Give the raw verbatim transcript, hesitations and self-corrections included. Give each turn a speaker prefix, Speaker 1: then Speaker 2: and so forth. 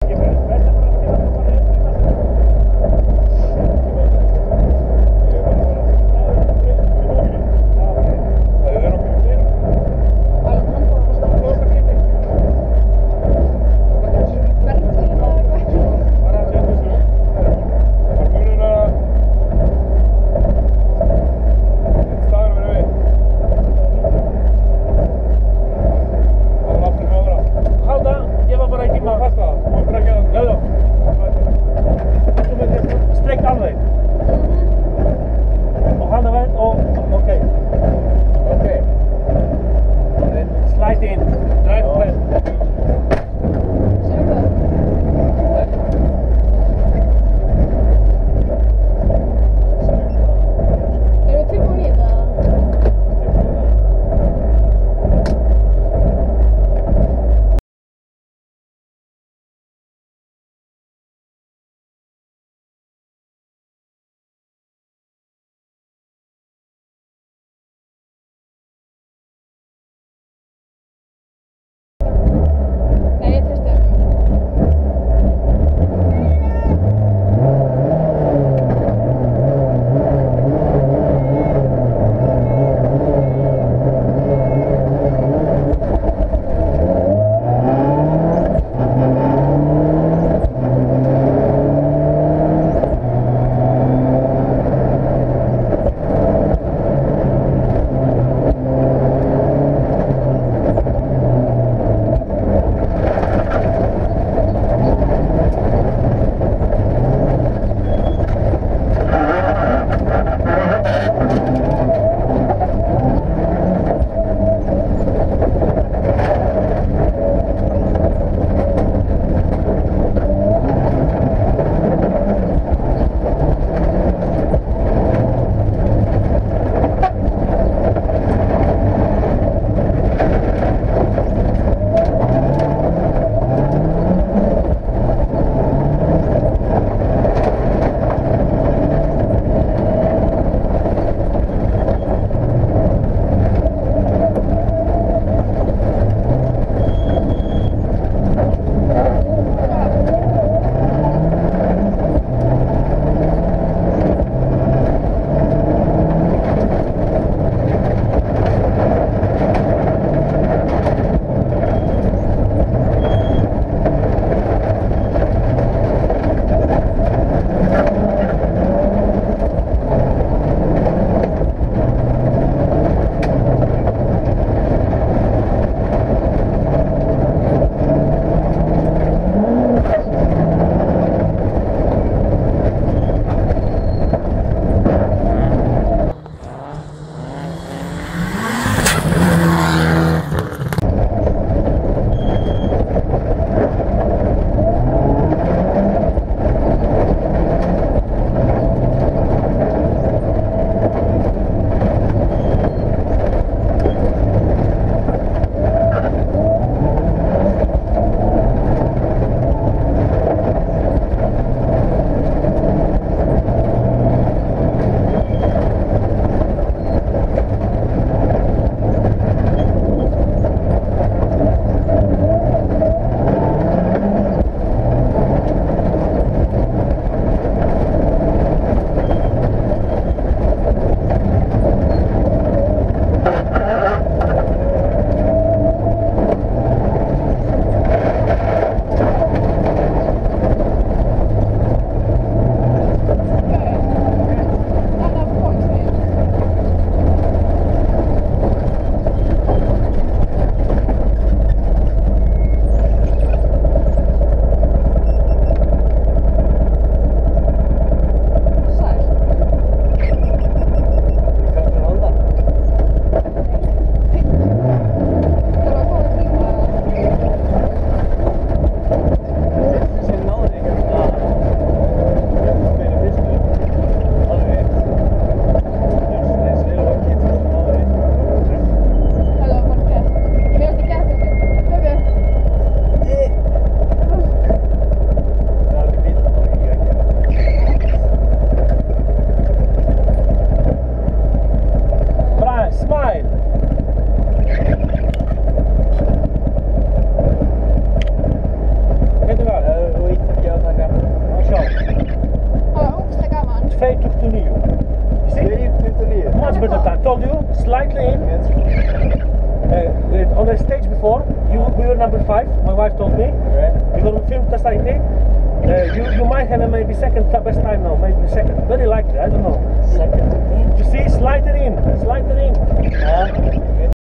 Speaker 1: Halda, lleva por ahí encima.
Speaker 2: Basta, voy para acá.
Speaker 1: Claro. slightly in. Uh, on the stage before, you we were number five. My wife told me. We were filmed just like this. Uh, you you might have a maybe second best time now, maybe second. Very likely. I don't know.
Speaker 2: Second.
Speaker 1: You see, slightly in, slightly in.
Speaker 2: Yeah.